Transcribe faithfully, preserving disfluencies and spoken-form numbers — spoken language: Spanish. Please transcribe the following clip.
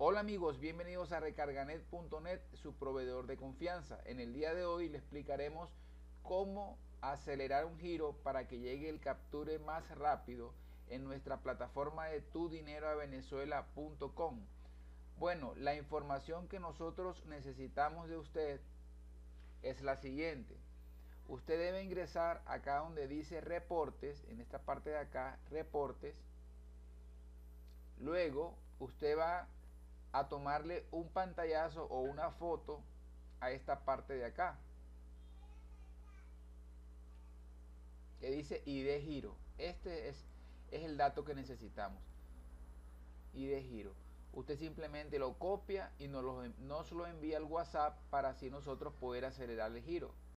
Hola amigos, bienvenidos a recarganet punto net, su proveedor de confianza. En el día de hoy le explicaremos cómo acelerar un giro para que llegue el capture más rápido en nuestra plataforma de tu dinero a venezuela punto com. Bueno, la información que nosotros necesitamos de usted es la siguiente. Usted debe ingresar acá donde dice reportes, en esta parte de acá, reportes. Luego usted va a tomarle un pantallazo o una foto a esta parte de acá que dice I D giro. Este es, es el dato que necesitamos, I D giro. Usted simplemente lo copia y nos lo, nos lo envía al WhatsApp para así nosotros poder acelerar el giro.